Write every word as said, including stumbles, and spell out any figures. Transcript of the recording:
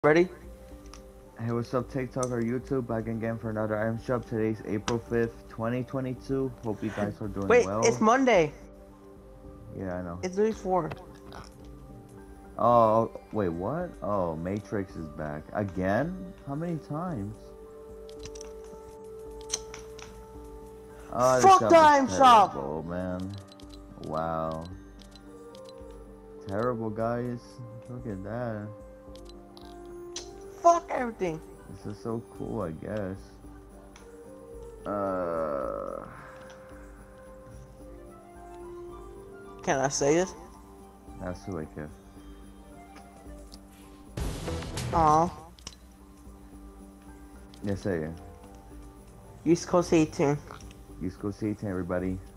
Ready? Hey, what's up, TikTok or YouTube? Back again for another item shop. Today's April fifth, twenty twenty-two. Hope you guys are doing Wait, it's well. Monday. Yeah, I know. It's literally four. Oh, wait, what? Oh, Matrix is back. Again? How many times? Oh, this Fuck shop the is item shop! terrible, man. Wow. Terrible, guys. Look at that. Fuck everything. This is so cool, I guess. Uh... Can I say this? That's who I care. Aw. Yes, I am. East Coast eighteen. East Coast eighteen, everybody.